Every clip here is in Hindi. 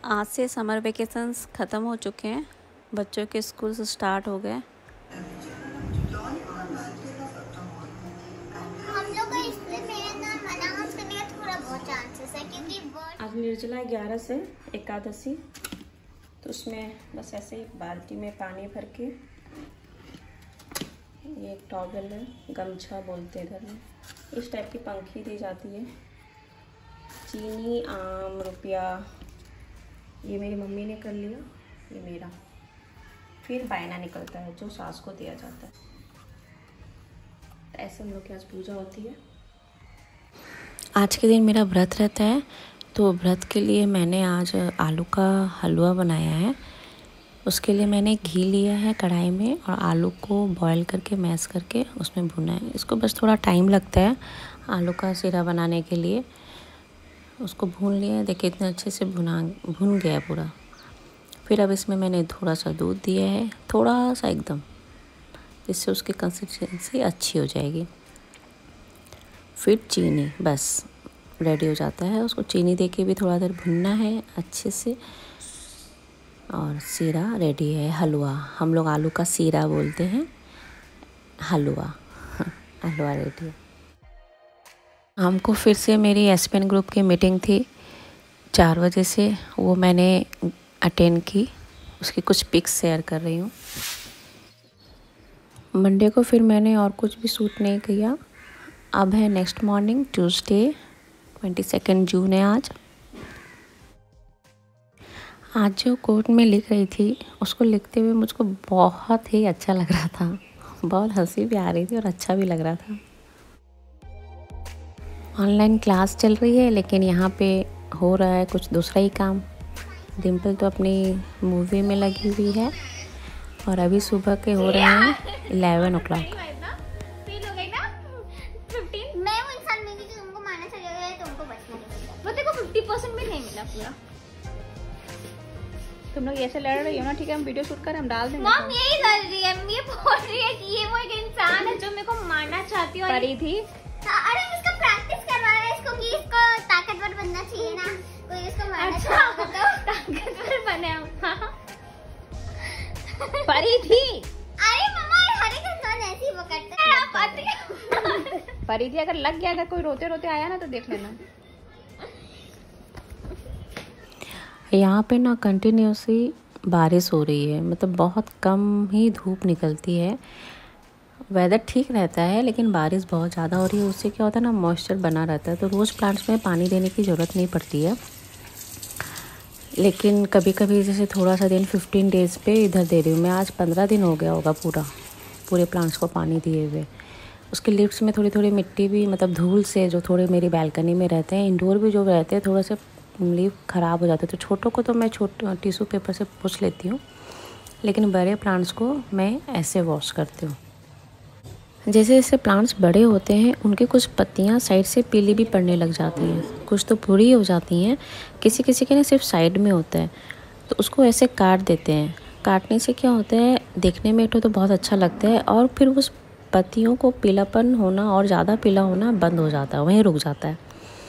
आज से समर वेकेशंस ख़त्म हो चुके हैं। बच्चों के स्कूल स्टार्ट हो गए। हम लोग का इसलिए मेरे ना अनाउंस करने का थोड़ा बहुत चांसेस है क्योंकि आज निर्जला 11 से एकादशी, तो उसमें बस ऐसे ही बाल्टी में पानी भर के, ये एक टॉवल है, गमछा बोलते हैं इधर में, इस टाइप की पंखी दी जाती है। चीनी, आम, रुपया, ये मेरी मम्मी ने कर लिया, ये मेरा। फिर बायना निकलता है जो सास को दिया जाता है। ऐसे हम लोग के आज पूजा होती है। आज के दिन मेरा व्रत रहता है, तो व्रत के लिए मैंने आज आलू का हलवा बनाया है। उसके लिए मैंने घी लिया है कढ़ाई में और आलू को बॉईल करके मैश करके उसमें भुना है। इसको बस थोड़ा टाइम लगता है आलू का शीरा बनाने के लिए। उसको भून लिया है, देखिए इतने अच्छे से भुन गया है पूरा। फिर अब इसमें मैंने थोड़ा सा दूध दिया है, थोड़ा सा एकदम, इससे उसकी कंसिस्टेंसी अच्छी हो जाएगी। फिर चीनी, बस रेडी हो जाता है। उसको चीनी देके भी थोड़ा देर भुनना है अच्छे से, और शीरा रेडी है। हलवा, हम लोग आलू का शीरा बोलते हैं, हलवा। हलवा रेडी है। हमको फिर से मेरी एसपीएन ग्रुप की मीटिंग थी 4 बजे से, वो मैंने अटेंड की। उसकी कुछ पिक्स शेयर कर रही हूँ। मंडे को फिर मैंने और कुछ भी शूट नहीं किया। अब है नेक्स्ट मॉर्निंग, ट्यूसडे 22 जून है आज जो कोर्ट में लिख रही थी, उसको लिखते हुए मुझको बहुत ही अच्छा लग रहा था। बहुत हंसी भी आ रही थी और अच्छा भी लग रहा था। ऑनलाइन क्लास चल रही है, लेकिन यहाँ पे हो रहा है कुछ दूसरा ही काम। डिम्पल तो अपनी मूवी में लगी हुई है और अभी सुबह के हो रहे हैं 11 o'clock। मैं वो इंसान मिली जो तुमको मारना चाहिए है, तुमको बचना चाहिए। वो देखो 50% भी नहीं मिला पूरा। तुम लोग ऐसे लड़ रही हो ना, ठीक है हम वीडियो शूट कर हम डाल देंगे। मॉम यही कर रही है, ये बोल रही है कि ये वो एक इंसान है जो मेरे को मारना चाहती है। परी थी। अरे इसका प्रैक्टिस करवा रहा है इसको कि इसको ताकतवर बनना चाहिए ना, कोई इसको मारना चाहता तो ताकतवर बने हम। परी थी। अरे मम्मा हर एक इंसान ऐसे ही वो करता है, आप पति। परी थी, अगर लग गया, अगर कोई रोते रोते आया ना तो देख लेना। यहाँ पे ना कंटिन्यूसली बारिश हो रही है, मतलब बहुत कम ही धूप निकलती है। वेदर ठीक रहता है, लेकिन बारिश बहुत ज़्यादा हो रही है। उससे क्या होता है ना, मॉइस्चर बना रहता है, तो रोज़ प्लांट्स में पानी देने की ज़रूरत नहीं पड़ती है। लेकिन कभी कभी जैसे थोड़ा सा दिन 15 डेज़ पे इधर दे रही हूँ मैं। आज 15 दिन हो गया होगा पूरे प्लांट्स को पानी दिए हुए। उसके लिप्स में थोड़ी थोड़ी मिट्टी भी, मतलब धूल से, जो थोड़े मेरी बैल्कनी में रहते हैं, इंडोर भी जो रहते हैं, थोड़े से लीफ ख़राब हो जाते हैं। तो छोटों को तो मैं टिश्यू पेपर से पोंछ लेती हूँ, लेकिन बड़े प्लांट्स को मैं ऐसे वॉश करती हूँ। जैसे जैसे प्लांट्स बड़े होते हैं, उनकी कुछ पत्तियाँ साइड से पीली भी पड़ने लग जाती हैं, कुछ तो पूरी हो जाती हैं। किसी किसी के ना सिर्फ साइड में होता है, तो उसको ऐसे काट देते हैं। काटने से क्या होता है, देखने में तो बहुत अच्छा लगता है, और फिर उस पत्तियों को पीलापन होना और ज़्यादा पीला होना बंद हो जाता है, वहीं रुक जाता है।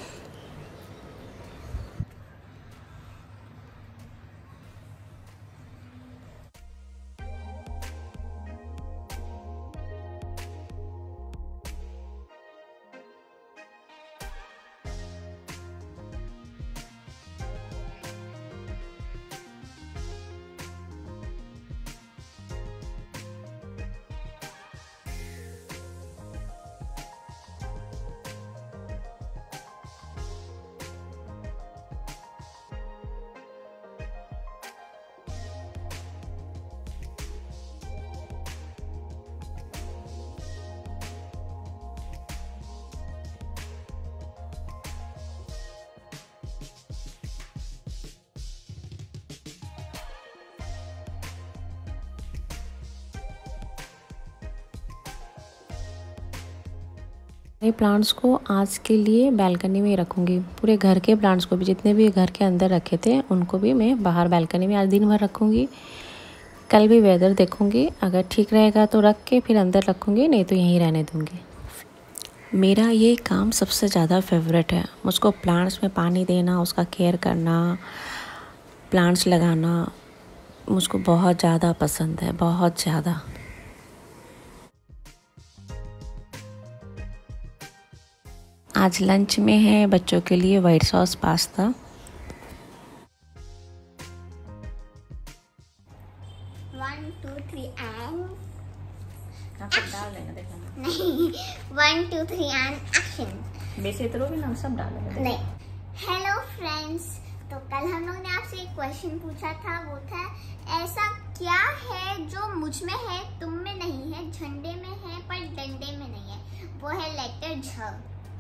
ये प्लांट्स को आज के लिए बालकनी में रखूँगी। पूरे घर के प्लांट्स को भी, जितने भी घर के अंदर रखे थे, उनको भी मैं बाहर बालकनी में आज दिन भर रखूँगी। कल भी वेदर देखूँगी, अगर ठीक रहेगा तो रख के फिर अंदर रखूँगी, नहीं तो यहीं रहने दूँगी। मेरा ये काम सबसे ज़्यादा फेवरेट है। मुझको प्लांट्स में पानी देना, उसका केयर करना, प्लांट्स लगाना मुझको बहुत ज़्यादा पसंद है, बहुत ज़्यादा। आज लंच में है बच्चों के लिए white sauce pasta. One two three and डाल देना, देखा नहीं, 1 2 3 एंड एक्शन। वैसे तो भी ना सब डालेंगे। नहीं। हेलो फ्रेंड्स, तो कल हम लोग ने आपसे एक क्वेश्चन पूछा था, वो था ऐसा क्या है जो मुझ में है तुम में नहीं है, झंडे में है पर डंडे में नहीं है। वो है लेटर झ।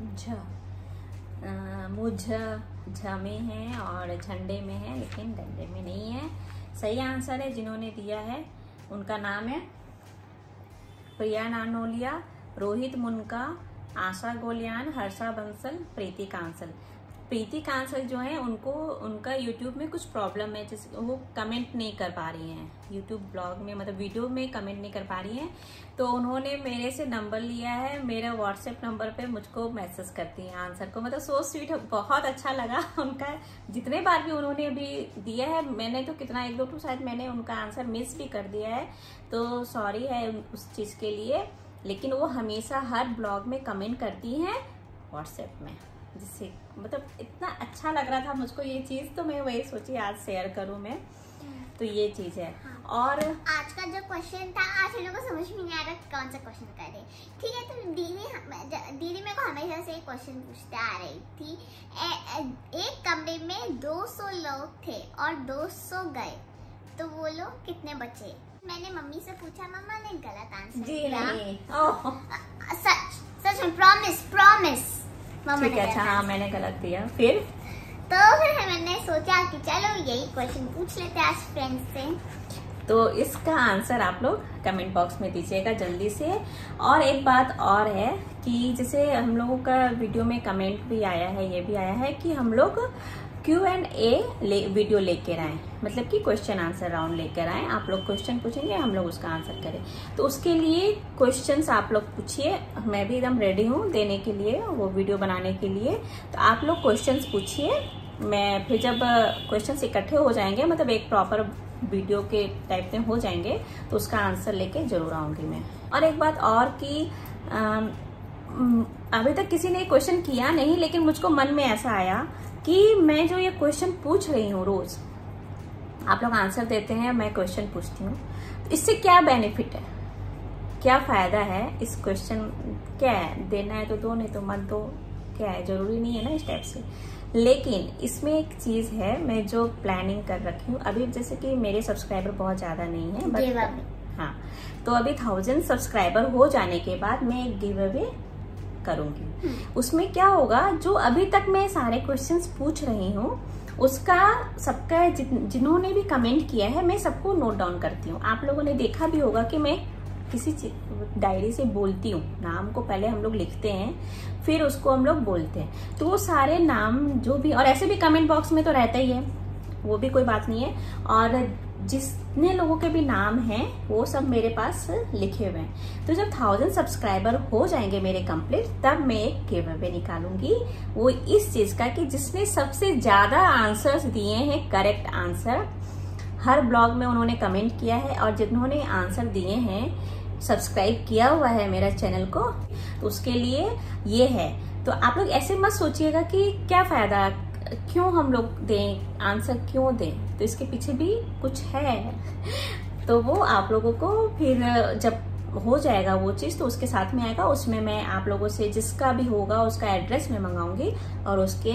मुझ झ में है और झंडे में है लेकिन डंडे में नहीं है। सही आंसर है। जिन्होंने दिया है उनका नाम है प्रिया नानोलिया, रोहित मुनका, आशा गोलियान, हर्षा बंसल, प्रीति कांसल। प्रीति कांसल जो है उनको उनका यूट्यूब में कुछ प्रॉब्लम है, जैसे वो कमेंट नहीं कर पा रही हैं यूट्यूब ब्लॉग में, मतलब वीडियो में कमेंट नहीं कर पा रही हैं। तो उन्होंने मेरे से नंबर लिया है, मेरा व्हाट्सएप नंबर पे मुझको मैसेज करती हैं आंसर को। मतलब सो स्वीट, बहुत अच्छा लगा उनका। जितने बार भी उन्होंने अभी दिया है, मैंने तो कितना 1 2 तो शायद मैंने उनका आंसर मिस भी कर दिया है, तो सॉरी है उस चीज़ के लिए। लेकिन वो हमेशा हर ब्लॉग में कमेंट करती हैं व्हाट्सएप में, जिससे मतलब इतना अच्छा लग रहा था मुझको ये चीज़, तो मैं वही सोची आज शेयर करूं मैं। तो ये चीज़ है। और आज का जो क्वेश्चन था, आज हम लोग को समझ में नहीं आ रहा कौन सा क्वेश्चन करे। ठीक है, तो दीदी मेरे को हमेशा से एक क्वेश्चन पूछते आ रही थी। एक कमरे में 200 लोग थे और 200 गए, तो वो लोग कितने बचे? मैंने मम्मी से पूछा, मम्मा ने गलत आंसर दिया। सच में, प्रॉमिस ठीक है। अच्छा, हाँ मैंने गलत दिया। फिर मैंने सोचा कि चलो यही क्वेश्चन पूछ लेते हैं आज फ्रेंड्स से। तो इसका आंसर आप लोग कमेंट बॉक्स में दीजिएगा जल्दी से। और एक बात और है कि जैसे हम लोगों का वीडियो में कमेंट भी आया है, ये भी आया है कि हम लोग Q&A वीडियो लेकर आए, मतलब कि क्वेश्चन आंसर राउंड लेकर आए। आप लोग क्वेश्चन पूछेंगे, हम लोग उसका आंसर करें। तो उसके लिए क्वेश्चंस आप लोग पूछिए, मैं भी एकदम रेडी हूँ देने के लिए, वो वीडियो बनाने के लिए। तो आप लोग क्वेश्चंस पूछिए, मैं फिर जब क्वेश्चंस इकट्ठे हो जाएंगे, मतलब एक प्रॉपर वीडियो के टाइप में हो जाएंगे, तो उसका आंसर लेके जरूर आऊंगी मैं। और एक बात और कि अभी तक किसी ने क्वेश्चन किया नहीं, लेकिन मुझको मन में ऐसा आया कि मैं जो ये क्वेश्चन पूछ रही हूँ रोज, आप लोग आंसर देते हैं, मैं क्वेश्चन पूछती हूँ, तो इससे क्या बेनिफिट है, क्या फायदा है इस क्वेश्चन? क्या है, देना है तो दो, नहीं तो मत दो, क्या है, जरूरी नहीं है ना इस टाइप से। लेकिन इसमें एक चीज है, मैं जो प्लानिंग कर रखी हूँ अभी, जैसे कि मेरे सब्सक्राइबर बहुत ज्यादा नहीं है, बट हाँ, तो अभी 1000 सब्सक्राइबर हो जाने के बाद मैं एक गिव अवे करूंगी। उसमें क्या होगा, जो अभी तक मैं सारे क्वेश्चंस पूछ रही हूँ उसका सबका जिन्होंने भी कमेंट किया है, मैं सबको नोट डाउन करती हूँ। आप लोगों ने देखा भी होगा कि मैं किसी डायरी से बोलती हूँ, नाम को पहले हम लोग लिखते हैं, फिर उसको हम लोग बोलते हैं। तो वो सारे नाम जो भी, और ऐसे भी कमेंट बॉक्स में तो रहता ही है, वो भी कोई बात नहीं है। और जितने लोगों के भी नाम हैं वो सब मेरे पास लिखे हुए हैं। तो जब 1000 सब्सक्राइबर हो जाएंगे मेरे कंप्लीट, तब मैं एक गिव अवे निकालूंगी, वो इस चीज का कि जिसने सबसे ज्यादा आंसर्स दिए हैं, करेक्ट आंसर, हर ब्लॉग में उन्होंने कमेंट किया है, और जिन्होंने आंसर दिए हैं, सब्सक्राइब किया हुआ है मेरा चैनल को, तो उसके लिए ये है। तो आप लोग ऐसे मत सोचिएगा कि क्या फायदा, क्यों हम लोग दें आंसर, क्यों दें, तो इसके पीछे भी कुछ है। तो वो आप लोगों को फिर जब हो जाएगा वो चीज, तो उसके साथ में आएगा, उसमें मैं आप लोगों से जिसका भी होगा उसका एड्रेस मैं मंगाऊंगी, और उसके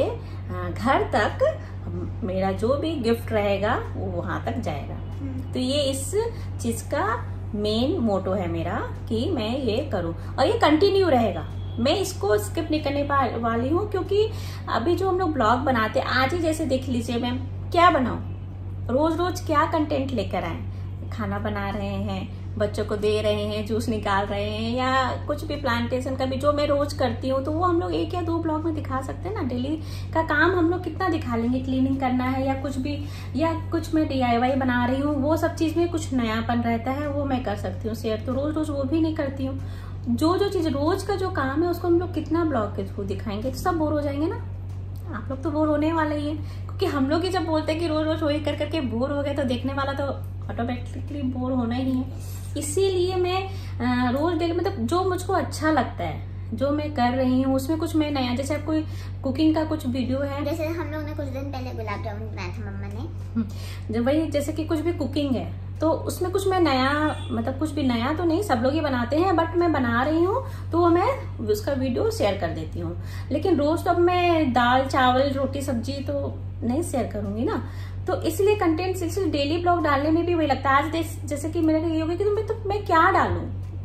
घर तक मेरा जो भी गिफ्ट रहेगा वो वहां तक जाएगा। तो ये इस चीज का मेन मोटो है मेरा कि मैं ये करूं, और ये कंटिन्यू रहेगा, मैं इसको स्किप नहीं करने वाली हूँ। क्योंकि अभी जो हम लोग ब्लॉग बनाते हैं, आज ही जैसे देख लीजिए, मैं क्या बनाऊं, रोज रोज क्या कंटेंट लेकर आए, खाना बना रहे हैं, बच्चों को दे रहे हैं, जूस निकाल रहे हैं, या कुछ भी प्लांटेशन का भी जो मैं रोज करती हूँ, तो वो हम लोग 1 या 2 ब्लॉग में दिखा सकते हैं ना। डेली का काम हम लोग कितना दिखा लेंगे, क्लीनिंग करना है या कुछ भी, या कुछ मैं DIY बना रही हूँ, वो सब चीज में कुछ नयापन रहता है, वो मैं कर सकती हूँ शेयर। तो रोज रोज वो भी नहीं करती हूँ। जो चीज रोज का जो काम है उसको हम लोग कितना ब्लॉग के थ्रू दिखाएंगे, तो सब बोर हो जाएंगे ना। आप लोग तो बोर होने वाले ही हैं, क्योंकि हम लोग ही जब बोलते हैं कि रोज रोज वही कर करके बोर हो गए तो देखने वाला तो ऑटोमेटिकली बोर होना ही है। इसीलिए मैं रोज डेली मतलब जो मुझको अच्छा लगता है, जो मैं कर रही हूँ उसमें कुछ मैं नया, जैसे अब कोई कुकिंग का कुछ वीडियो है, जैसे हम लोग ने कुछ दिन पहले गुलाब जामुन बनाया था मम्मा ने, जब वही जैसे कि कुछ भी कुकिंग है तो उसमें कुछ मैं नया, मतलब कुछ भी नया तो नहीं, सब लोग ही बनाते हैं, बट मैं बना रही हूँ तो मैं उसका वीडियो शेयर कर देती हूँ। लेकिन रोज तो अब मैं दाल चावल रोटी सब्जी तो नहीं शेयर करूंगी ना, तो इसलिए कंटेंट सिर्फ डेली ब्लॉग डालने में भी वही लगता है। आज जैसे कि मेरा ये हो गया कि मैं क्या डालूं,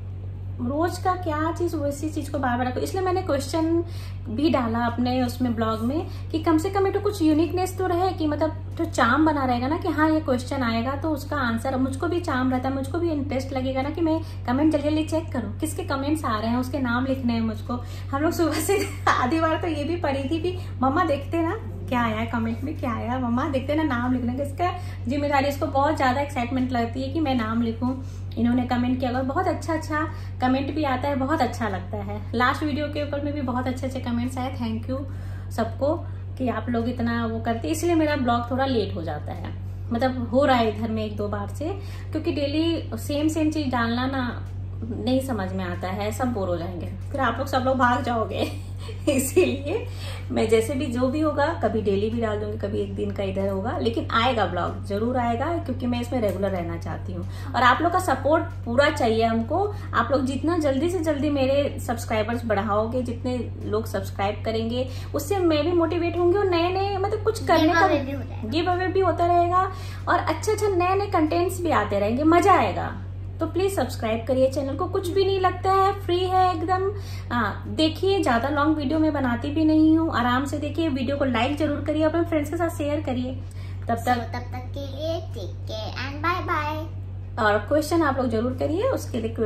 रोज का क्या चीज वैसी चीज को बार बार रखो, इसलिए मैंने क्वेश्चन भी डाला अपने उसमें ब्लॉग में कि कम से कम एक कुछ यूनिकनेस तो रहे, कि मतलब जो चार्म बना रहेगा ना कि हाँ ये क्वेश्चन आएगा तो उसका आंसर, मुझको भी चार्म रहता है, मुझको भी इंटरेस्ट लगेगा ना कि मैं कमेंट जल्दी जल्दी चेक करूँ किसके कमेंट्स आ रहे हैं, उसके नाम लिखने हैं मुझको। हम लोग सुबह से आधी बार तो ये भी पढ़ी थी कि मम्मा देखते ना क्या आया है कमेंट में, क्या आया मम्मा देखते ना, नाम लिखने का इसका जिम्मेदारी, इसको बहुत ज्यादा एक्साइटमेंट लगती है कि मैं नाम लिखूं। इन्होंने कमेंट किया, बहुत अच्छा कमेंट भी आता है, बहुत अच्छा लगता है। लास्ट वीडियो के ऊपर में भी बहुत अच्छे कमेंट्स आए, थैंक यू सबको कि आप लोग इतना वो करते, इसलिए मेरा ब्लॉग थोड़ा लेट हो जाता है, मतलब हो रहा है इधर में 1-2 बार से, क्योंकि डेली सेम चीज डालना ना नहीं समझ में आता है, सब बोर हो जाएंगे, फिर आप लोग सब लोग भाग जाओगे। इसीलिए मैं जैसे भी जो भी होगा कभी डेली भी डाल दूंगी, कभी एक दिन का इधर होगा, लेकिन आएगा ब्लॉग जरूर आएगा, क्योंकि मैं इसमें रेगुलर रहना चाहती हूँ और आप लोग का सपोर्ट पूरा चाहिए हमको। आप लोग जितना जल्दी से जल्दी मेरे सब्सक्राइबर्स बढ़ाओगे, जितने लोग सब्सक्राइब करेंगे उससे मैं भी मोटिवेट होंगी और नए मतलब कुछ करने का गिव अवे भी होता रहेगा और अच्छा नए कंटेंट्स भी आते रहेंगे, मजा आएगा। तो प्लीज सब्सक्राइब करिए चैनल को, कुछ भी नहीं लगता है, फ्री है एकदम। देखिए, ज्यादा लॉन्ग वीडियो मैं बनाती भी नहीं हूँ, आराम से देखिए, वीडियो को लाइक जरूर करिए, अपने फ्रेंड्स के साथ शेयर करिए। तब तक के लिए take care and bye bye. और क्वेश्चन आप लोग जरूर करिए, उसके लिए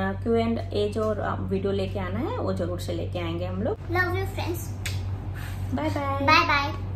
Q&A जो वीडियो लेके आना है वो जरूर से लेके आएंगे हम लोग। Love you friends, bye bye bye bye.